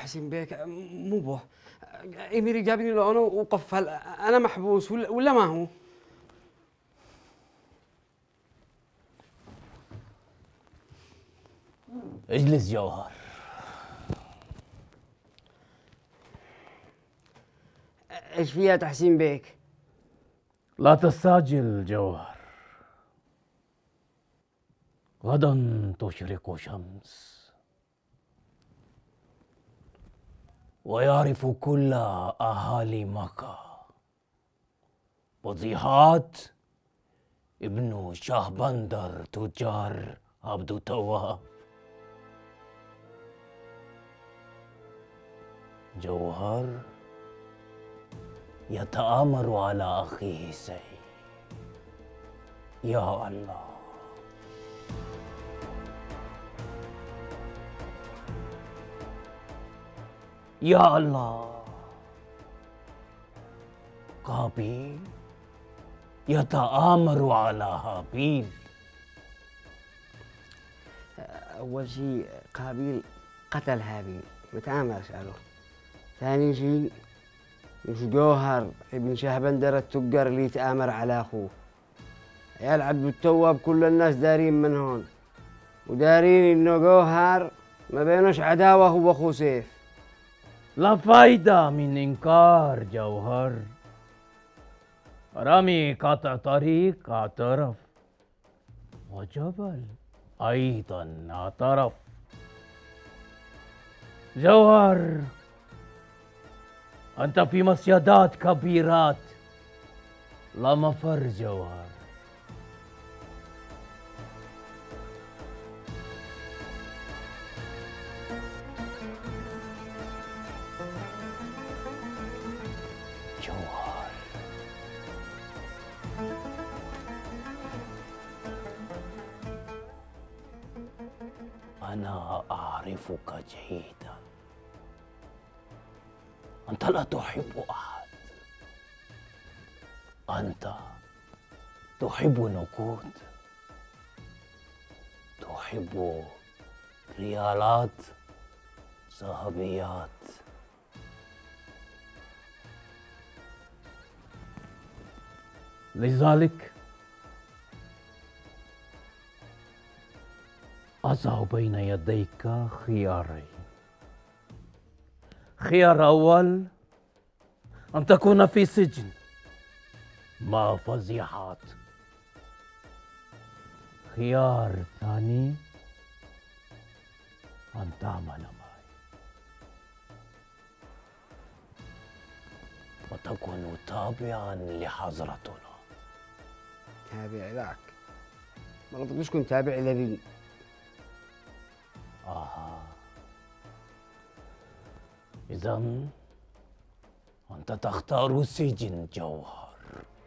حسين بيك مو به. إميري جابني لهنا وقفل. أنا محبوس ولا ما هو؟ اجلس جوهر. ايش فيها تحسين بيك؟ لا تستعجل جوهر، غدا تشرق شمس ويعرف كل أهالي مكة وضيحات ابن شهبندر تجار عبد التواب. جوهر يتآمر على أخيه سي. يا الله، يا الله، قابيل يتآمر على هابيل. أول شيء قابيل قتل هابيل متآمر سأله. ثاني شيء مش جوهر ابن شهبندر التجار اللي يتآمر على أخوه. عيال عبد التواب كل الناس دارين من هون ودارين إنه جوهر ما بينوش عداوة هو وأخوه سيف. لا فايدة من إنكار جوهر. رامي قاطع طريق اعترف، وجبل أيضا اعترف. جوهر، أنت في مصيدات كبيرات، لا مفر جوهر. جوهر، أنا أعرفك جيدا. أنت لا تحب أحد، أنت تحب نقود، تحب ريالات ذهبيات. لذلك أضع بين يديك خيارين. خيار أول أن تكون في سجن مع فضيحات. خيار ثاني أن تعمل معي وتكون تابعا لحضرتنا. تابع لك؟ ما قلتلكش كنت تابع لبي. إذن أنت تختار السجن جوهر.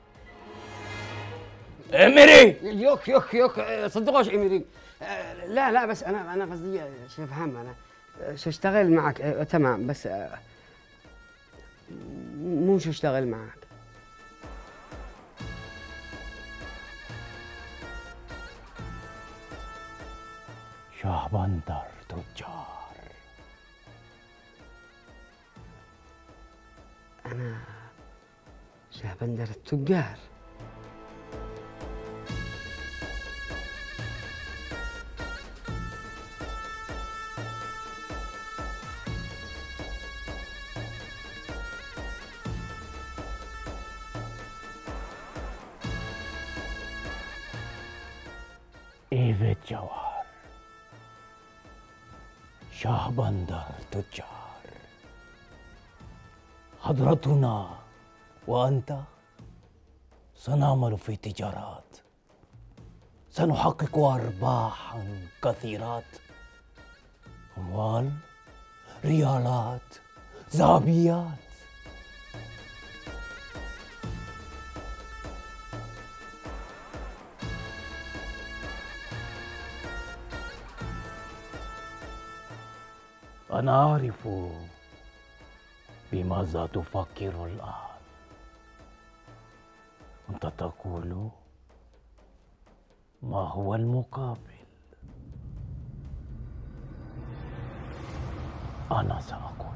إميري، يوك يوك يوك صدقوش إميري. لا بس أنا قصدي شو أفهم أنا شاشتغل معك. تمام بس مو شاشتغل معك. شهبندر تجار. أنا شهبندر التجار. إيفيت جوهر، شهبندر تجار. حضرتنا وأنت سنعمل في تجارات، سنحقق أرباحا كثيرات، أموال، ريالات، ذهبيات. أنا أعرف بماذا تفكر الآن. أنت تقول ما هو المقابل. أنا سأقول